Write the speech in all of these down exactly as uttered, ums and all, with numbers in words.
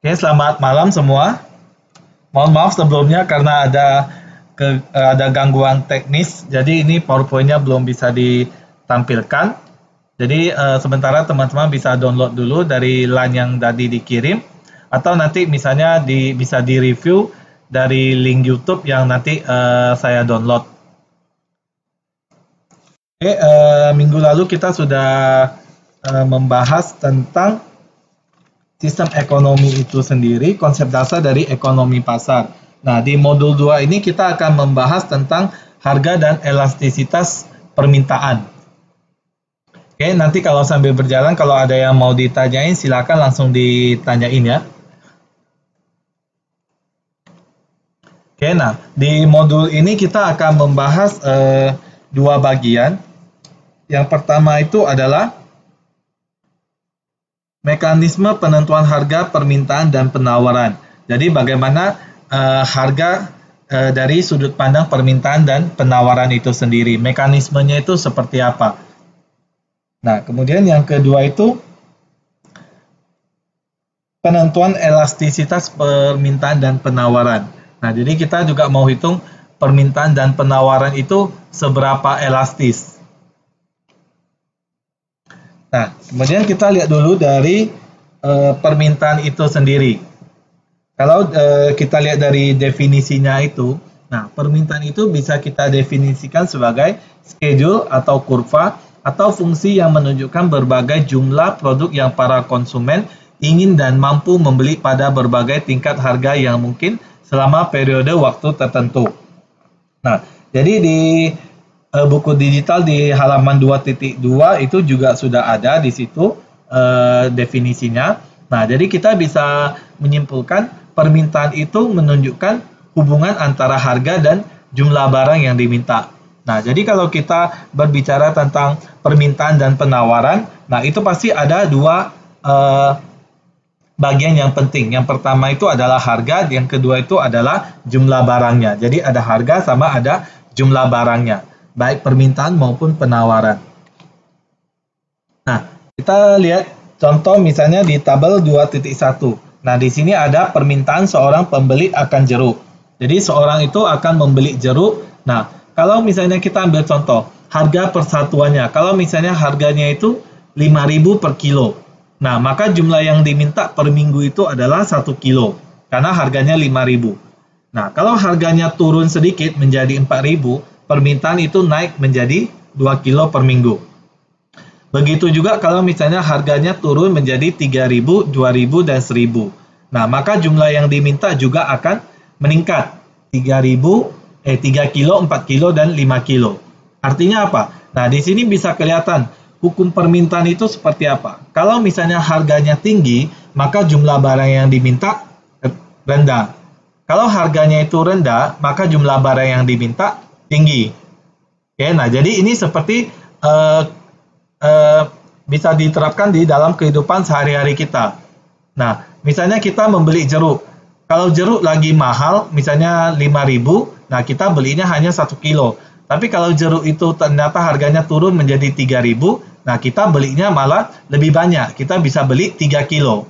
Oke, selamat malam semua. Mohon maaf sebelumnya karena ada ke, ada gangguan teknis, jadi ini PowerPoint-nya belum bisa ditampilkan. Jadi uh, sementara teman-teman bisa download dulu dari link yang tadi dikirim, atau nanti misalnya di, bisa di-review dari link YouTube yang nanti uh, saya download. Oke, uh, minggu lalu kita sudah uh, membahas tentang sistem ekonomi itu sendiri, konsep dasar dari ekonomi pasar. Nah, di modul dua ini kita akan membahas tentang harga dan elastisitas permintaan. Oke, nanti kalau sambil berjalan, kalau ada yang mau ditanyain, silakan langsung ditanyain ya. Oke, nah, di modul ini kita akan membahas eh, dua bagian. Yang pertama itu adalah mekanisme penentuan harga, permintaan, dan penawaran. Jadi bagaimana uh, harga uh, dari sudut pandang permintaan dan penawaran itu sendiri. Mekanismenya itu seperti apa. Nah, kemudian yang kedua itu penentuan elastisitas permintaan dan penawaran. Nah, jadi kita juga mau hitung permintaan dan penawaran itu seberapa elastis. Nah, kemudian kita lihat dulu dari e, permintaan itu sendiri. Kalau e, kita lihat dari definisinya itu, nah permintaan itu bisa kita definisikan sebagai schedule atau kurva atau fungsi yang menunjukkan berbagai jumlah produk yang para konsumen ingin dan mampu membeli pada berbagai tingkat harga yang mungkin selama periode waktu tertentu. Nah, jadi di buku digital di halaman dua titik dua itu juga sudah ada di situ uh, definisinya. Nah, jadi kita bisa menyimpulkan permintaan itu menunjukkan hubungan antara harga dan jumlah barang yang diminta. Nah, jadi kalau kita berbicara tentang permintaan dan penawaran, nah itu pasti ada dua uh, bagian yang penting. Yang pertama itu adalah harga, yang kedua itu adalah jumlah barangnya. Jadi ada harga sama ada jumlah barangnya, baik permintaan maupun penawaran. Nah, kita lihat contoh misalnya di tabel dua titik satu. Nah, di sini ada permintaan seorang pembeli akan jeruk. Jadi, seorang itu akan membeli jeruk. Nah, kalau misalnya kita ambil contoh, harga persatuannya. Kalau misalnya harganya itu lima ribu per kilo. Nah, maka jumlah yang diminta per minggu itu adalah satu kilo. Karena harganya lima ribu. Nah, kalau harganya turun sedikit menjadi empat ribu, permintaan itu naik menjadi dua kilo per minggu. Begitu juga kalau misalnya harganya turun menjadi tiga ribu, dua ribu, dan seribu. Nah, maka jumlah yang diminta juga akan meningkat. tiga ribu, eh tiga kilo, empat kilo, dan lima kilo. Artinya apa? Nah, di sini bisa kelihatan hukum permintaan itu seperti apa. Kalau misalnya harganya tinggi, maka jumlah barang yang diminta rendah. Kalau harganya itu rendah, maka jumlah barang yang diminta tinggi. Oke, nah jadi ini seperti uh, uh, bisa diterapkan di dalam kehidupan sehari-hari kita. Nah, misalnya kita membeli jeruk. Kalau jeruk lagi mahal, misalnya lima ribu, nah kita belinya hanya satu kilo. Tapi kalau jeruk itu ternyata harganya turun menjadi tiga ribu, nah kita belinya malah lebih banyak. Kita bisa beli tiga kilo.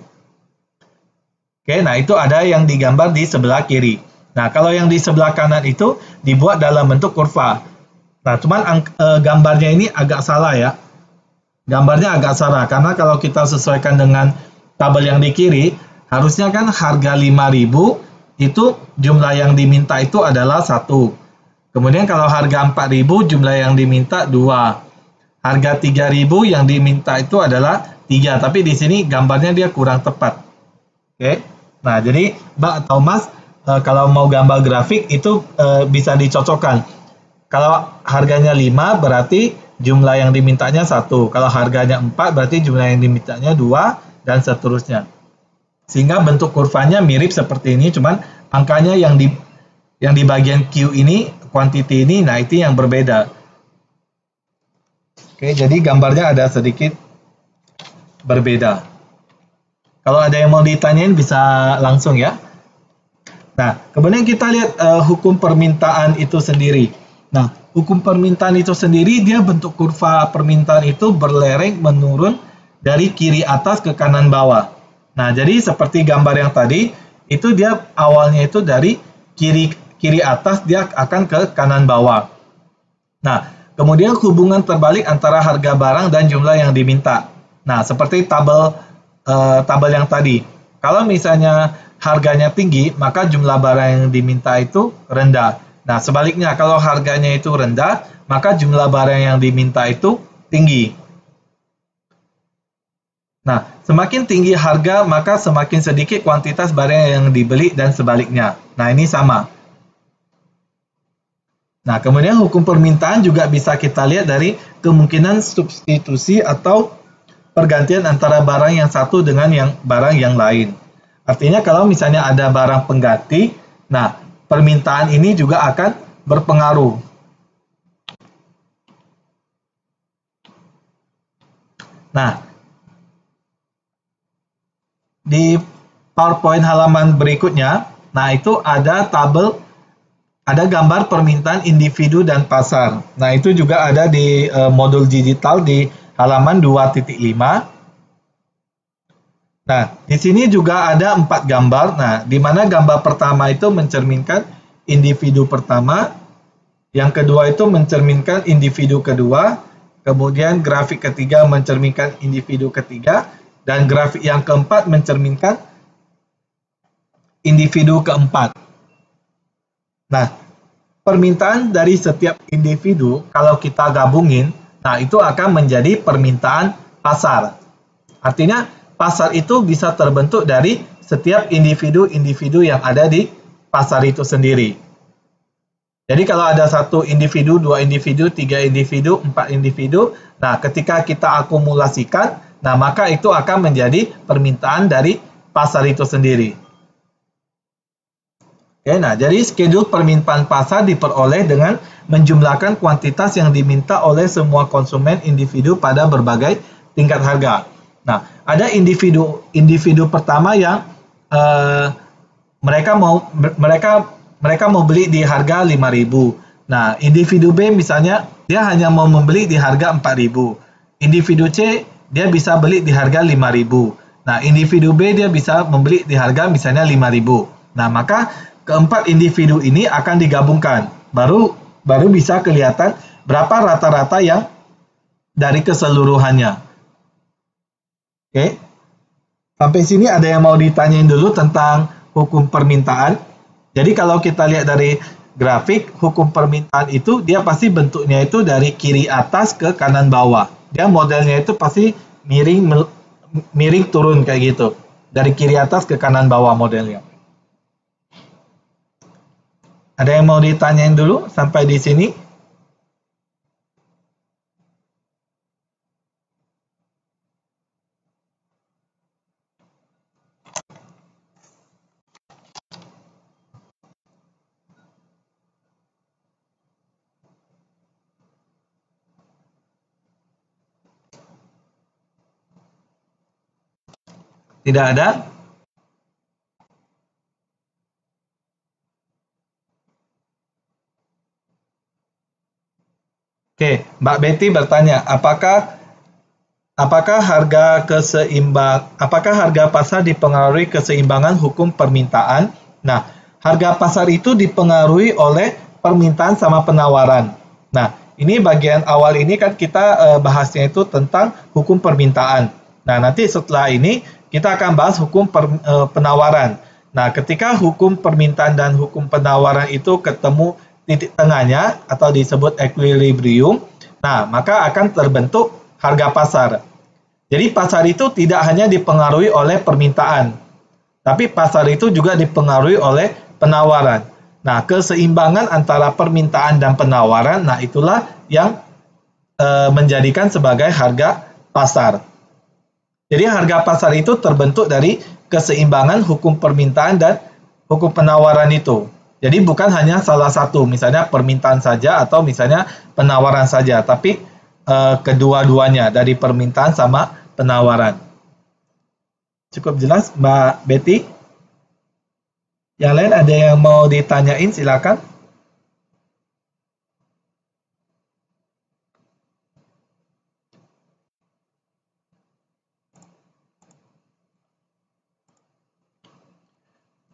Oke, nah itu ada yang digambar di sebelah kiri. Nah, kalau yang di sebelah kanan itu dibuat dalam bentuk kurva. Nah, cuman e, gambarnya ini agak salah ya. Gambarnya agak salah, karena kalau kita sesuaikan dengan tabel yang di kiri, harusnya kan harga lima ribu, itu jumlah yang diminta itu adalah satu. Kemudian kalau harga empat ribu, jumlah yang diminta dua. Harga tiga ribu yang diminta itu adalah tiga, tapi di sini gambarnya dia kurang tepat. Oke. Nah, jadi Mbak atau Mas, Uh, kalau mau gambar grafik itu uh, bisa dicocokkan. Kalau harganya lima berarti jumlah yang dimintanya satu. Kalau harganya empat berarti jumlah yang dimintanya dua, dan seterusnya. Sehingga bentuk kurvanya mirip seperti ini, cuman angkanya yang di yang di bagian Q ini, quantity ini, nah itu yang berbeda. Oke, jadi gambarnya ada sedikit berbeda. Kalau ada yang mau ditanyain bisa langsung ya. Nah, kemudian kita lihat uh, hukum permintaan itu sendiri. Nah, hukum permintaan itu sendiri, dia bentuk kurva permintaan itu berlereng menurun dari kiri atas ke kanan bawah. Nah, jadi seperti gambar yang tadi, itu dia awalnya itu dari kiri kiri atas dia akan ke kanan bawah. Nah, kemudian hubungan terbalik antara harga barang dan jumlah yang diminta. Nah, seperti tabel eh, tabel yang tadi. Kalau misalnya harganya tinggi, maka jumlah barang yang diminta itu rendah. Nah, sebaliknya kalau harganya itu rendah, maka jumlah barang yang diminta itu tinggi. Nah, semakin tinggi harga, maka semakin sedikit kuantitas barang yang dibeli dan sebaliknya. Nah, ini sama. Nah, kemudian hukum permintaan juga bisa kita lihat dari kemungkinan substitusi atau pergantian antara barang yang satu dengan yang barang yang lain. Artinya kalau misalnya ada barang pengganti, nah permintaan ini juga akan berpengaruh. Nah, di PowerPoint halaman berikutnya, nah itu ada tabel, ada gambar permintaan individu dan pasar. Nah, itu juga ada di uh, modul digital di halaman dua titik lima. Nah, di sini juga ada empat gambar. Nah, di mana gambar pertama itu mencerminkan individu pertama, yang kedua itu mencerminkan individu kedua, kemudian grafik ketiga mencerminkan individu ketiga, dan grafik yang keempat mencerminkan individu keempat. Nah, permintaan dari setiap individu kalau kita gabungin, nah itu akan menjadi permintaan pasar. Artinya pasar itu bisa terbentuk dari setiap individu-individu yang ada di pasar itu sendiri. Jadi kalau ada satu individu, dua individu, tiga individu, empat individu, nah ketika kita akumulasikan, nah maka itu akan menjadi permintaan dari pasar itu sendiri. Oke, nah jadi schedule permintaan pasar diperoleh dengan menjumlahkan kuantitas yang diminta oleh semua konsumen individu pada berbagai tingkat harga. Nah, ada individu individu pertama yang uh, mereka mau mereka mereka mau beli di harga lima ribu. Nah, individu B misalnya dia hanya mau membeli di harga empat ribu. Individu C dia bisa beli di harga lima ribu. Nah, individu B dia bisa membeli di harga misalnya lima ribu. Nah, maka keempat individu ini akan digabungkan. Baru baru bisa kelihatan berapa rata-rata yang dari keseluruhannya. Oke. Sampai sini ada yang mau ditanyain dulu tentang hukum permintaan. Jadi kalau kita lihat dari grafik, hukum permintaan itu dia pasti bentuknya itu dari kiri atas ke kanan bawah. Dia modelnya itu pasti miring miring turun kayak gitu. Dari kiri atas ke kanan bawah modelnya. Ada yang mau ditanyain dulu sampai di sini? Tidak ada? Oke, Mbak Betty bertanya, apakah apakah harga keseimbang apakah harga pasar dipengaruhi keseimbangan hukum permintaan? Nah, harga pasar itu dipengaruhi oleh permintaan sama penawaran. Nah, ini bagian awal ini kan kita uh, bahasnya itu tentang hukum permintaan. Nah, nanti setelah ini kita akan bahas hukum per, uh, penawaran. Nah, ketika hukum permintaan dan hukum penawaran itu ketemu titik tengahnya atau disebut equilibrium, nah maka akan terbentuk harga pasar. Jadi pasar itu tidak hanya dipengaruhi oleh permintaan, tapi pasar itu juga dipengaruhi oleh penawaran. Nah, keseimbangan antara permintaan dan penawaran, nah itulah yang e, menjadikan sebagai harga pasar. Jadi harga pasar itu terbentuk dari keseimbangan hukum permintaan dan hukum penawaran itu. Jadi bukan hanya salah satu, misalnya permintaan saja atau misalnya penawaran saja, tapi uh, kedua-duanya dari permintaan sama penawaran. Cukup jelas, Mbak Betty? Yang lain ada yang mau ditanyain, silakan.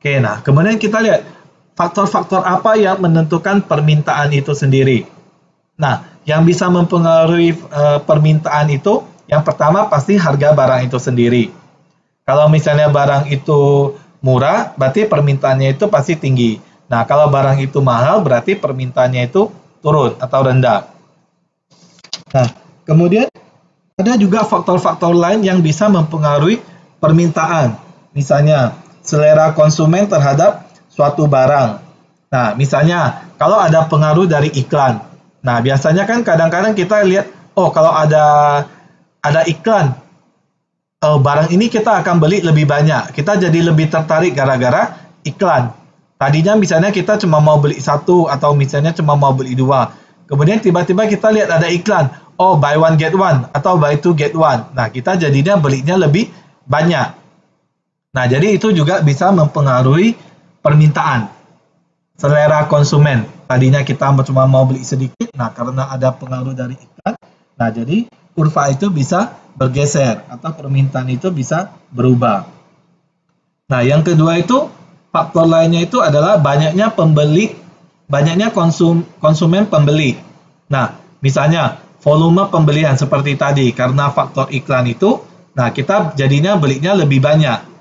Oke, nah kemudian kita lihat faktor-faktor apa yang menentukan permintaan itu sendiri. Nah, yang bisa mempengaruhi uh, permintaan itu, yang pertama pasti harga barang itu sendiri. Kalau misalnya barang itu murah, berarti permintaannya itu pasti tinggi. Nah, kalau barang itu mahal, berarti permintaannya itu turun atau rendah. Nah, kemudian ada juga faktor-faktor lain yang bisa mempengaruhi permintaan. Misalnya, selera konsumen terhadap suatu barang. Nah, misalnya kalau ada pengaruh dari iklan. Nah, biasanya kan kadang-kadang kita lihat, oh kalau ada ada iklan, oh, barang ini kita akan beli lebih banyak. Kita jadi lebih tertarik gara-gara iklan. Tadinya misalnya kita cuma mau beli satu atau misalnya cuma mau beli dua. Kemudian tiba-tiba kita lihat ada iklan, oh buy one get one atau buy two get one. Nah, kita jadinya belinya lebih banyak. Nah, jadi itu juga bisa mempengaruhi permintaan, selera konsumen. Tadinya kita cuma mau beli sedikit, nah karena ada pengaruh dari iklan, nah jadi kurva itu bisa bergeser atau permintaan itu bisa berubah. Nah, yang kedua itu faktor lainnya itu adalah banyaknya pembeli, banyaknya konsum, konsumen pembeli. Nah, misalnya volume pembelian seperti tadi karena faktor iklan itu, nah kita jadinya belinya lebih banyak.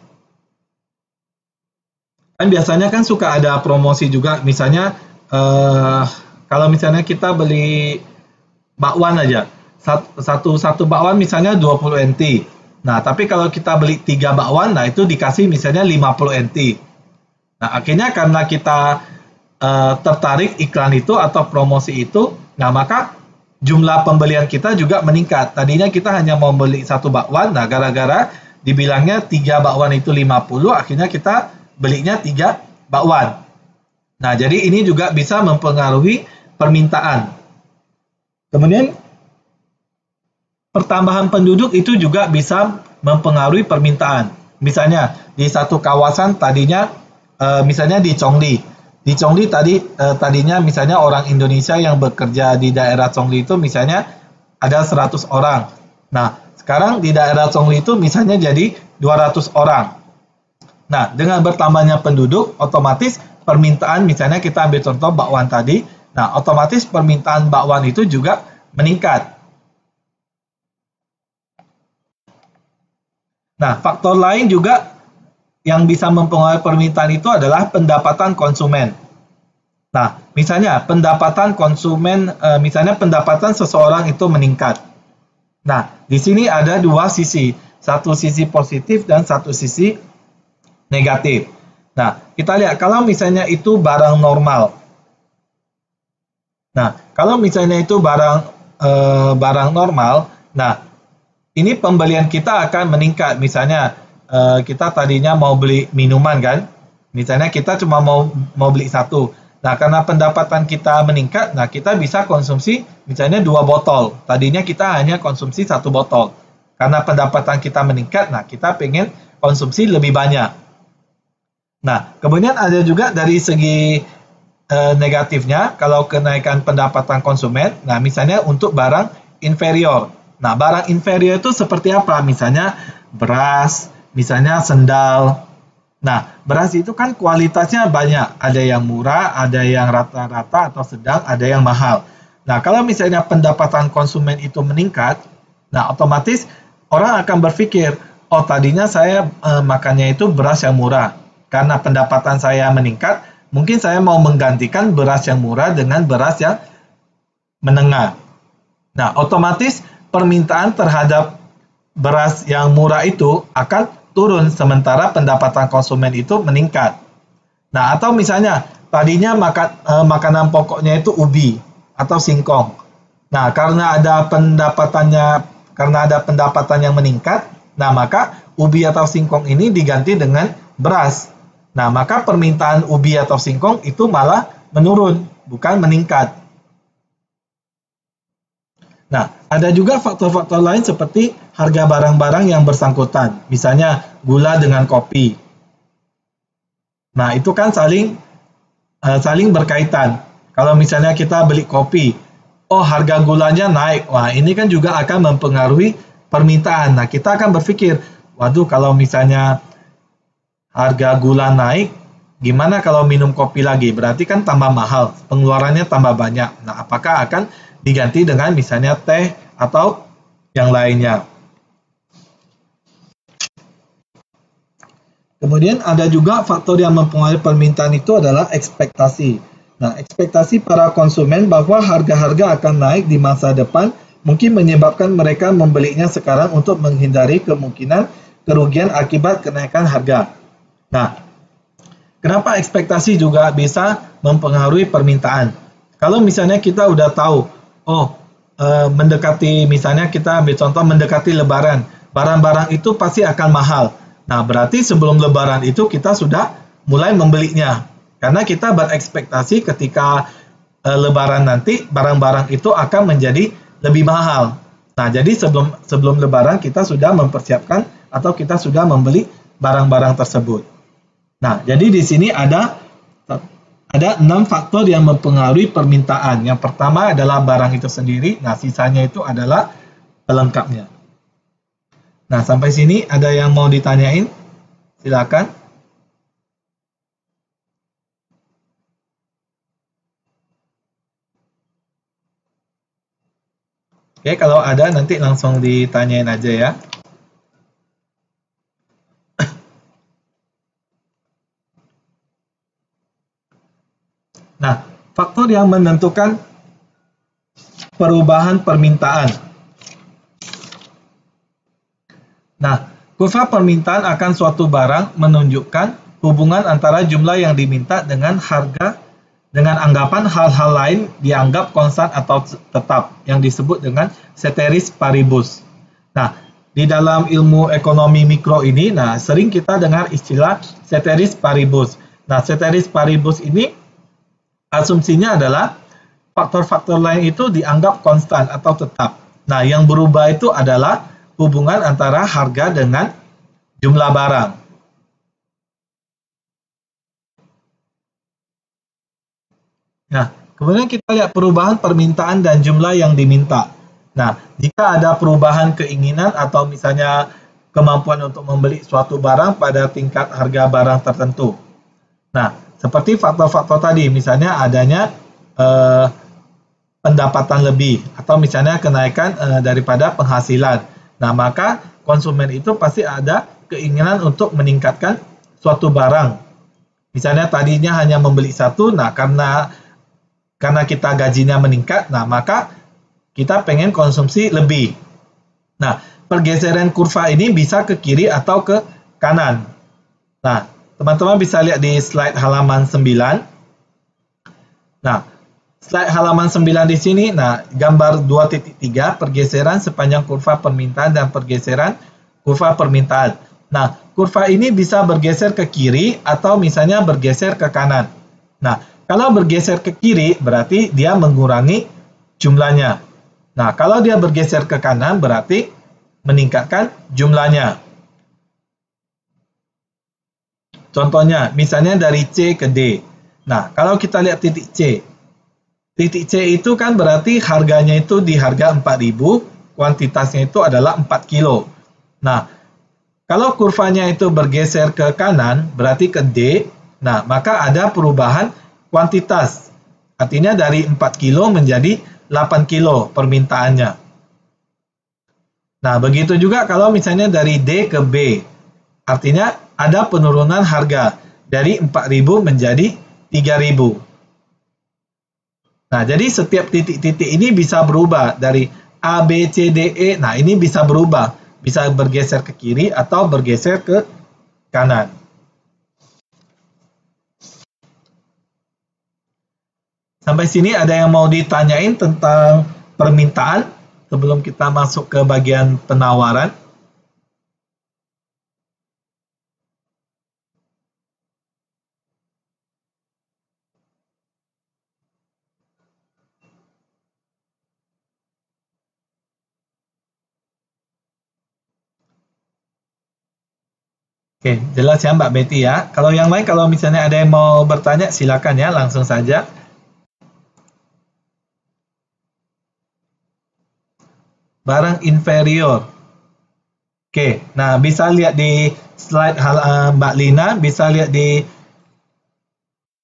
Kan biasanya kan suka ada promosi juga, misalnya eh, kalau misalnya kita beli bakwan aja, satu satu bakwan misalnya dua puluh N T. Nah, tapi kalau kita beli tiga bakwan, nah itu dikasih misalnya lima puluh N T. Nah, akhirnya karena kita eh, tertarik iklan itu atau promosi itu, nah maka jumlah pembelian kita juga meningkat. Tadinya kita hanya mau beli satu bakwan, nah gara-gara dibilangnya tiga bakwan itu lima puluh, akhirnya kita belinya tiga bakwan. Nah, jadi ini juga bisa mempengaruhi permintaan. Kemudian pertambahan penduduk itu juga bisa mempengaruhi permintaan. Misalnya di satu kawasan tadinya e, misalnya di Chongli. Di Chongli tadi e, tadinya misalnya orang Indonesia yang bekerja di daerah Chongli itu misalnya ada seratus orang. Nah, sekarang di daerah Chongli itu misalnya jadi dua ratus orang. Nah, dengan bertambahnya penduduk, otomatis permintaan, misalnya kita ambil contoh bakwan tadi, nah otomatis permintaan bakwan itu juga meningkat. Nah, faktor lain juga yang bisa mempengaruhi permintaan itu adalah pendapatan konsumen. Nah, misalnya pendapatan konsumen, misalnya pendapatan seseorang itu meningkat. Nah, di sini ada dua sisi, satu sisi positif dan satu sisi negatif. Nah, kita lihat kalau misalnya itu barang normal. Nah, kalau misalnya itu barang e, barang normal, nah ini pembelian kita akan meningkat. Misalnya e, kita tadinya mau beli minuman kan, misalnya kita cuma mau mau beli satu. Nah, karena pendapatan kita meningkat, nah kita bisa konsumsi misalnya dua botol. Tadinya kita hanya konsumsi satu botol. Karena pendapatan kita meningkat, nah kita pengen konsumsi lebih banyak. Nah, kemudian ada juga dari segi e, negatifnya, kalau kenaikan pendapatan konsumen, nah misalnya untuk barang inferior. Nah, barang inferior itu seperti apa? Misalnya beras, misalnya sendal. Nah, beras itu kan kualitasnya banyak. Ada yang murah, ada yang rata-rata atau sedang, ada yang mahal. Nah, kalau misalnya pendapatan konsumen itu meningkat, nah otomatis orang akan berpikir, oh tadinya saya e, makannya itu beras yang murah. Karena pendapatan saya meningkat, mungkin saya mau menggantikan beras yang murah dengan beras yang menengah. Nah, otomatis permintaan terhadap beras yang murah itu akan turun, sementara pendapatan konsumen itu meningkat. Nah, atau misalnya tadinya makan, eh, makanan pokoknya itu ubi atau singkong. Nah, karena ada pendapatannya, karena ada pendapatan yang meningkat, nah maka ubi atau singkong ini diganti dengan beras. Nah, maka permintaan ubi atau singkong itu malah menurun, bukan meningkat. Nah, ada juga faktor-faktor lain seperti harga barang-barang yang bersangkutan. Misalnya gula dengan kopi. Nah, itu kan saling uh, saling berkaitan. Kalau misalnya kita beli kopi, oh harga gulanya naik. Wah, ini kan juga akan mempengaruhi permintaan. Nah, kita akan berpikir, waduh kalau misalnya harga gula naik, gimana kalau minum kopi lagi? Berarti kan tambah mahal, pengeluarannya tambah banyak. Nah, apakah akan diganti dengan misalnya teh atau yang lainnya? Kemudian ada juga faktor yang mempengaruhi permintaan itu adalah ekspektasi. Nah, ekspektasi para konsumen bahwa harga-harga akan naik di masa depan mungkin menyebabkan mereka membelinya sekarang untuk menghindari kemungkinan kerugian akibat kenaikan harga. Nah, kenapa ekspektasi juga bisa mempengaruhi permintaan? Kalau misalnya kita udah tahu, oh, eh, mendekati, misalnya kita ambil contoh mendekati Lebaran, barang-barang itu pasti akan mahal. Nah, berarti sebelum Lebaran itu kita sudah mulai membelinya. Karena kita berekspektasi ketika e, Lebaran nanti barang-barang itu akan menjadi lebih mahal. Nah, jadi sebelum sebelum Lebaran kita sudah mempersiapkan atau kita sudah membeli barang-barang tersebut. Nah, jadi di sini ada ada enam faktor yang mempengaruhi permintaan. Yang pertama adalah barang itu sendiri. Nah, sisanya itu adalah pelengkapnya. Nah, sampai sini ada yang mau ditanyain? Silakan. Oke, kalau ada nanti langsung ditanyain aja ya. Nah, faktor yang menentukan perubahan permintaan. Nah, kurva permintaan akan suatu barang menunjukkan hubungan antara jumlah yang diminta dengan harga dengan anggapan hal-hal lain dianggap konstan atau tetap yang disebut dengan ceteris paribus. Nah, di dalam ilmu ekonomi mikro ini, nah sering kita dengar istilah ceteris paribus. Nah, ceteris paribus ini asumsinya adalah faktor-faktor lain itu dianggap konstan atau tetap. Nah, yang berubah itu adalah hubungan antara harga dengan jumlah barang. Nah, kemudian kita lihat perubahan permintaan dan jumlah yang diminta. Nah, jika ada perubahan keinginan atau misalnya kemampuan untuk membeli suatu barang pada tingkat harga barang tertentu. Nah, seperti faktor-faktor tadi, misalnya adanya eh, pendapatan lebih atau misalnya kenaikan eh, daripada penghasilan. Nah, maka konsumen itu pasti ada keinginan untuk meningkatkan suatu barang. Misalnya tadinya hanya membeli satu, nah karena karena kita gajinya meningkat, nah maka kita pengen konsumsi lebih. Nah, pergeseran kurva ini bisa ke kiri atau ke kanan. Nah, teman-teman bisa lihat di slide halaman sembilan. Nah, slide halaman sembilan di sini, nah gambar dua titik tiga, pergeseran sepanjang kurva permintaan dan pergeseran kurva permintaan. Nah, kurva ini bisa bergeser ke kiri atau misalnya bergeser ke kanan. Nah, kalau bergeser ke kiri, berarti dia mengurangi jumlahnya. Nah, kalau dia bergeser ke kanan, berarti meningkatkan jumlahnya. Contohnya, misalnya dari C ke D. Nah, kalau kita lihat titik C. Titik C itu kan berarti harganya itu di harga empat ribu, kuantitasnya itu adalah empat kilo. Nah, kalau kurvanya itu bergeser ke kanan, berarti ke D. Nah, maka ada perubahan kuantitas, artinya dari empat kilo menjadi delapan kilo permintaannya. Nah, begitu juga kalau misalnya dari D ke B, artinya ada penurunan harga dari empat ribu menjadi tiga ribu. Nah, jadi setiap titik-titik ini bisa berubah dari A, B, C, D, E. Nah, ini bisa berubah, bisa bergeser ke kiri atau bergeser ke kanan. Sampai sini ada yang mau ditanyain tentang permintaan sebelum kita masuk ke bagian penawaran? Oke, jelas ya Mbak Betty ya. Kalau yang lain, kalau misalnya ada yang mau bertanya, silakan ya, langsung saja. Barang inferior. Oke, nah bisa lihat di slide hal, uh, Mbak Lina, bisa lihat di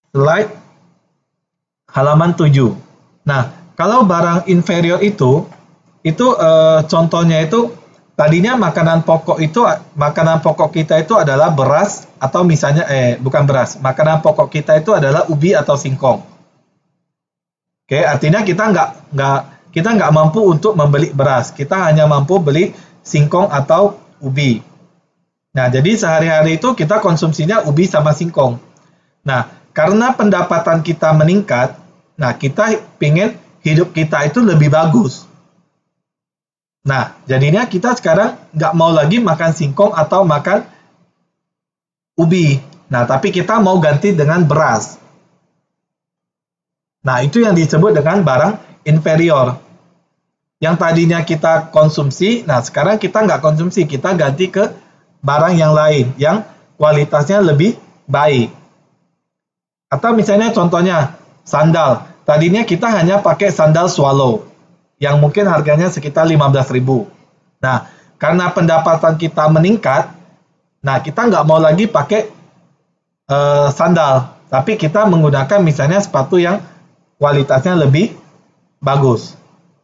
slide halaman tujuh. Nah, kalau barang inferior itu, itu eh, contohnya itu tadinya makanan pokok itu, makanan pokok kita itu adalah beras atau misalnya, eh bukan beras, makanan pokok kita itu adalah ubi atau singkong. Oke, artinya kita nggak nggak kita nggak mampu untuk membeli beras, kita hanya mampu beli singkong atau ubi. Nah, jadi sehari-hari itu kita konsumsinya ubi sama singkong. Nah, karena pendapatan kita meningkat, nah kita pengen hidup kita itu lebih bagus. Nah, jadinya kita sekarang nggak mau lagi makan singkong atau makan ubi. Nah, tapi kita mau ganti dengan beras. Nah, itu yang disebut dengan barang inferior. Yang tadinya kita konsumsi, nah sekarang kita nggak konsumsi, kita ganti ke barang yang lain, yang kualitasnya lebih baik. Atau misalnya contohnya, sandal. Tadinya kita hanya pakai sandal swallow, yang mungkin harganya sekitar lima belas ribu. Nah, karena pendapatan kita meningkat, nah kita nggak mau lagi pakai uh, sandal, tapi kita menggunakan misalnya sepatu yang kualitasnya lebih bagus.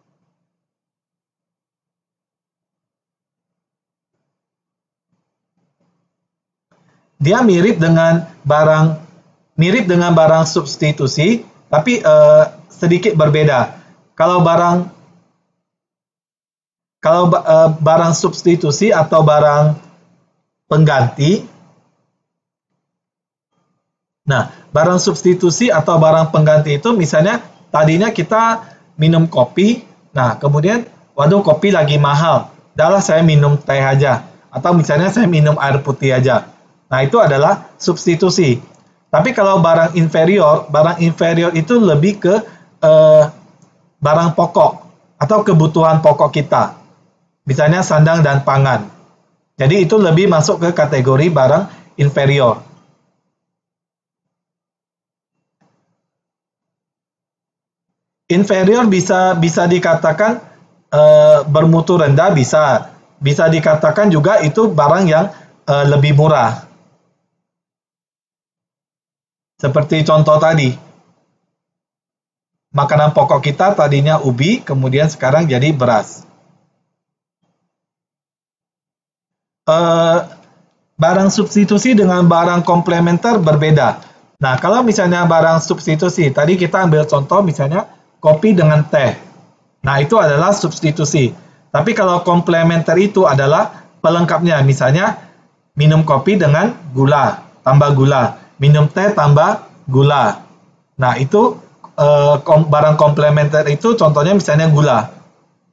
Dia mirip dengan barang mirip dengan barang substitusi, tapi uh, sedikit berbeda. Kalau barang Kalau uh, barang substitusi atau barang pengganti, nah barang substitusi atau barang pengganti itu misalnya tadinya kita minum kopi, nah kemudian waduh kopi lagi mahal, udahlah saya minum teh aja, atau misalnya saya minum air putih aja. Nah itu adalah substitusi. Tapi kalau barang inferior, barang inferior itu lebih ke uh, barang pokok atau kebutuhan pokok kita. Misalnya sandang dan pangan. Jadi itu lebih masuk ke kategori barang inferior. Inferior bisa bisa dikatakan e, bermutu rendah, bisa. Bisa dikatakan juga itu barang yang e, lebih murah. Seperti contoh tadi. Makanan pokok kita tadinya ubi, kemudian sekarang jadi beras. Uh, barang substitusi dengan barang komplementer berbeda. Nah, kalau misalnya barang substitusi, tadi kita ambil contoh misalnya kopi dengan teh. Nah, itu adalah substitusi. Tapi kalau komplementer itu adalah pelengkapnya. Misalnya minum kopi dengan gula, tambah gula. Minum teh tambah gula. Nah, itu uh, kom barang komplementer itu contohnya misalnya gula.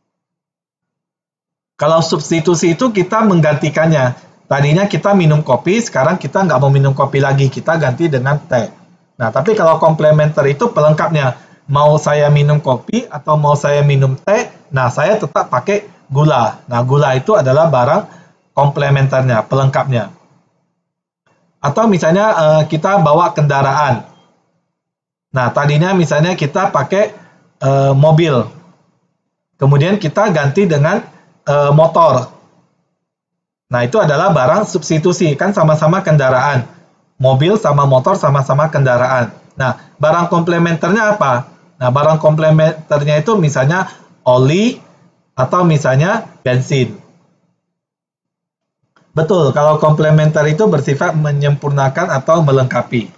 Kalau substitusi itu kita menggantikannya. Tadinya kita minum kopi, sekarang kita nggak mau minum kopi lagi, kita ganti dengan teh. Nah, tapi kalau komplementer itu pelengkapnya. Mau saya minum kopi atau mau saya minum teh, nah saya tetap pakai gula. Nah, gula itu adalah barang komplementernya, pelengkapnya. Atau misalnya kita bawa kendaraan. Nah, tadinya misalnya kita pakai uh, mobil. Kemudian kita ganti dengan Uh, motor. Nah, itu adalah barang substitusi, kan sama-sama kendaraan. Mobil sama motor sama-sama kendaraan. Nah, barang komplementernya apa? Nah, barang komplementernya itu misalnya oli atau misalnya bensin. Betul, kalau komplementer itu bersifat menyempurnakan atau melengkapi.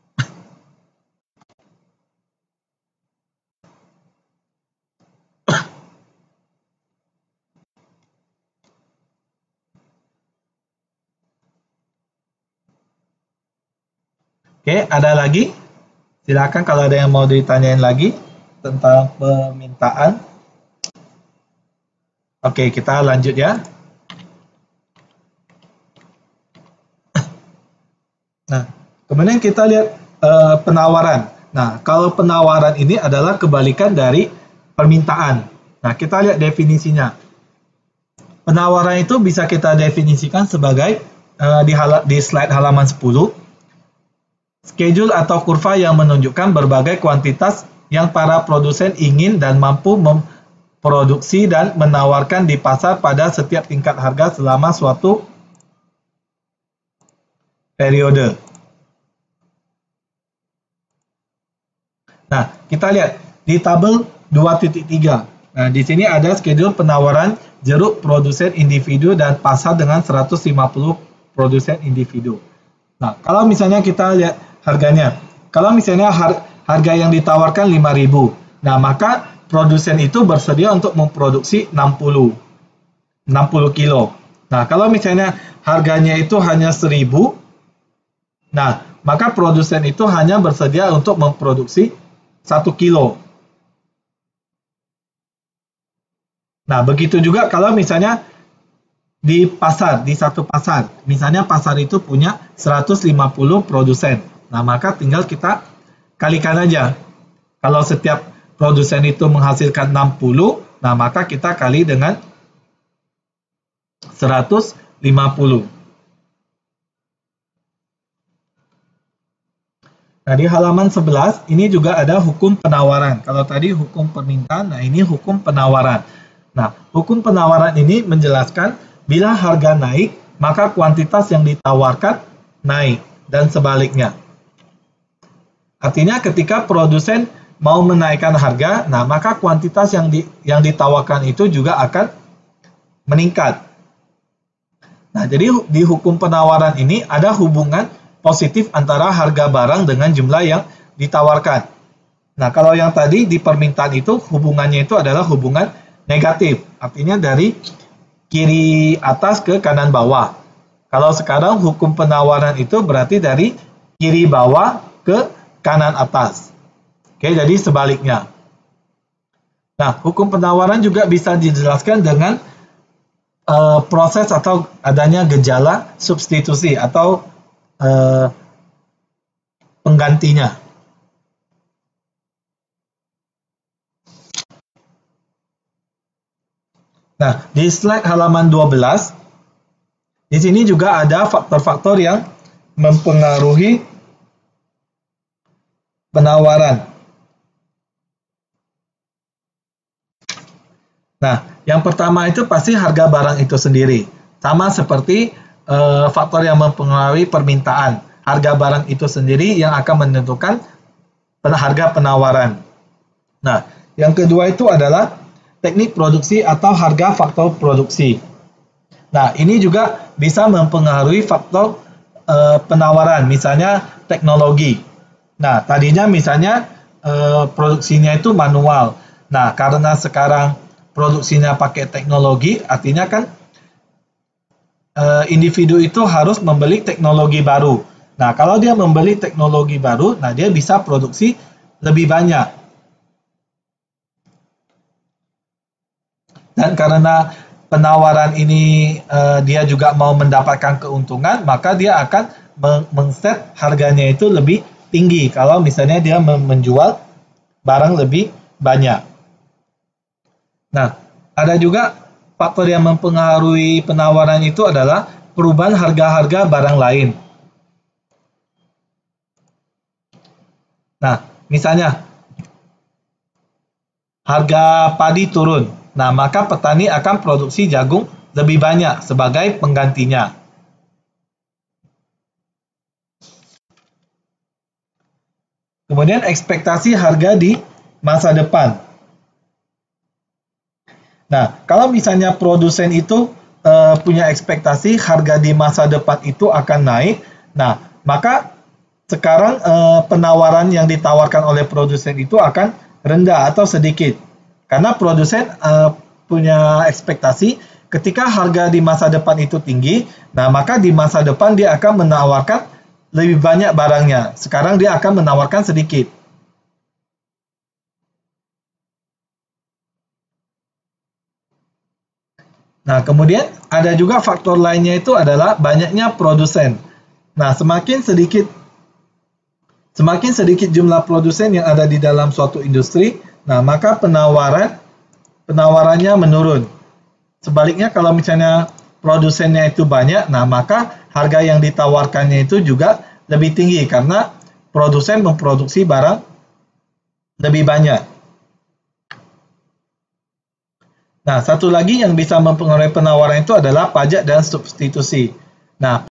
Oke, ada lagi? Silakan kalau ada yang mau ditanyain lagi tentang permintaan. Oke, kita lanjut ya. Nah, kemudian kita lihat uh, penawaran. Nah, kalau penawaran ini adalah kebalikan dari permintaan. Nah, kita lihat definisinya. Penawaran itu bisa kita definisikan sebagai uh, di, di slide halaman sepuluh. Schedule atau kurva yang menunjukkan berbagai kuantitas yang para produsen ingin dan mampu memproduksi dan menawarkan di pasar pada setiap tingkat harga selama suatu periode. kita lihat di tabel dua titik tiga. Nah, di sini ada schedule penawaran jeruk produsen individu dan pasar dengan seratus lima puluh produsen individu. Nah, kalau misalnya kita lihat harganya, kalau misalnya har harga yang ditawarkan lima ribu, nah maka produsen itu bersedia untuk memproduksi enam puluh kilo. Nah, kalau misalnya harganya itu hanya seribu, nah maka produsen itu hanya bersedia untuk memproduksi satu kilo. Nah, begitu juga kalau misalnya di pasar, di satu pasar, misalnya pasar itu punya seratus lima puluh produsen. Nah, maka tinggal kita kalikan aja. Kalau setiap produsen itu menghasilkan enam puluh, nah maka kita kali dengan seratus lima puluh. Nah, di halaman sebelas, ini juga ada hukum penawaran. Kalau tadi hukum permintaan, nah ini hukum penawaran. Nah, hukum penawaran ini menjelaskan bila harga naik, maka kuantitas yang ditawarkan naik, dan sebaliknya. Artinya ketika produsen mau menaikkan harga, nah maka kuantitas yang, di, yang ditawarkan itu juga akan meningkat. Nah, jadi di hukum penawaran ini ada hubungan positif antara harga barang dengan jumlah yang ditawarkan. Nah, kalau yang tadi di permintaan itu hubungannya itu adalah hubungan negatif, artinya dari kiri atas ke kanan bawah. Kalau sekarang hukum penawaran itu berarti dari kiri bawah ke kanan atas. Oke, jadi sebaliknya. Nah, hukum penawaran juga bisa dijelaskan dengan uh, proses atau adanya gejala substitusi atau uh, penggantinya. Nah, di slide halaman dua belas, di sini juga ada faktor-faktor yang mempengaruhi penawaran. Nah, yang pertama itu pasti harga barang itu sendiri. Sama seperti uh, faktor yang mempengaruhi permintaan. Harga barang itu sendiri yang akan menentukan harga penawaran. Nah, yang kedua itu adalah teknik produksi atau harga faktor produksi. Nah, ini juga bisa mempengaruhi faktor uh, penawaran, misalnya teknologi. Nah, tadinya misalnya uh, produksinya itu manual. Nah, karena sekarang produksinya pakai teknologi, artinya kan uh, individu itu harus membeli teknologi baru. Nah, kalau dia membeli teknologi baru, nah dia bisa produksi lebih banyak. Dan karena penawaran ini uh, dia juga mau mendapatkan keuntungan, maka dia akan meng-set harganya itu lebih tinggi kalau misalnya dia menjual barang lebih banyak. Nah, ada juga faktor yang mempengaruhi penawaran itu adalah perubahan harga-harga barang lain. Nah, misalnya harga padi turun. Nah, maka petani akan produksi jagung lebih banyak sebagai penggantinya. Kemudian ekspektasi harga di masa depan. Nah, kalau misalnya produsen itu uh, punya ekspektasi harga di masa depan itu akan naik, nah, maka sekarang uh, penawaran yang ditawarkan oleh produsen itu akan rendah atau sedikit. Karena produsen uh, punya ekspektasi ketika harga di masa depan itu tinggi, nah maka di masa depan dia akan menawarkan lebih banyak barangnya. Sekarang dia akan menawarkan sedikit. Nah, kemudian ada juga faktor lainnya itu adalah banyaknya produsen. Nah, semakin sedikit semakin sedikit jumlah produsen yang ada di dalam suatu industri, nah maka penawaran penawarannya menurun. Sebaliknya kalau misalnya produsennya itu banyak, nah maka harga yang ditawarkannya itu juga lebih tinggi karena produsen memproduksi barang lebih banyak. Nah, satu lagi yang bisa mempengaruhi penawaran itu adalah pajak dan substitusi. Nah,